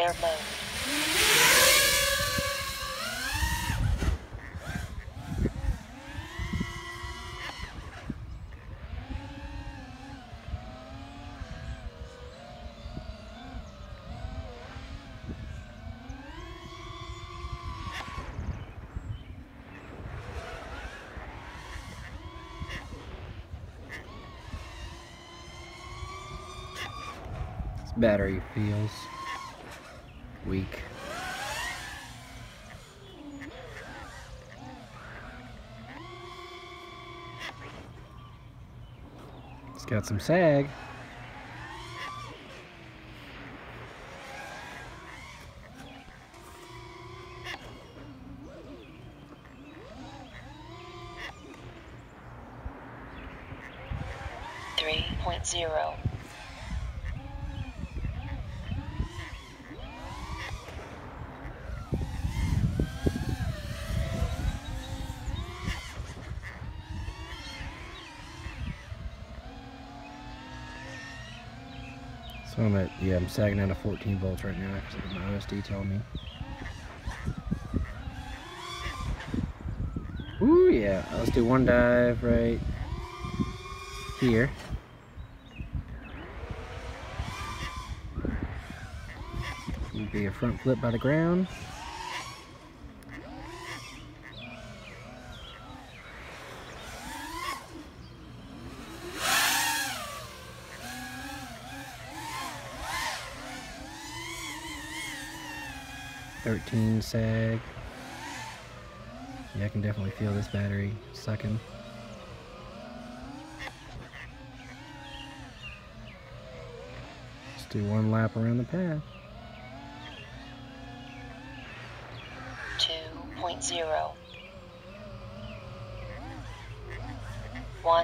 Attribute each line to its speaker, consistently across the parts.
Speaker 1: Flare mode.
Speaker 2: This battery feels weak. It's got some sag.
Speaker 1: Three point zero.
Speaker 2: So I'm sagging down to 14 volts right now because my OSD telling me. Ooh, yeah. Let's do one dive right here. It'll be a front flip by the ground. .13 sag. Yeah, I can definitely feel this battery sucking. Let's do one lap around the pad.
Speaker 1: 2.0. 1.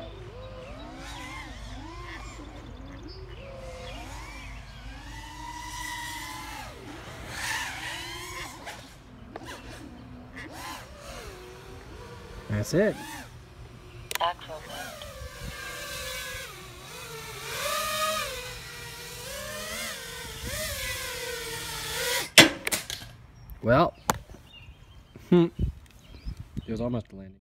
Speaker 2: That's it.
Speaker 1: Acro mode.
Speaker 2: Well, it was almost a landing.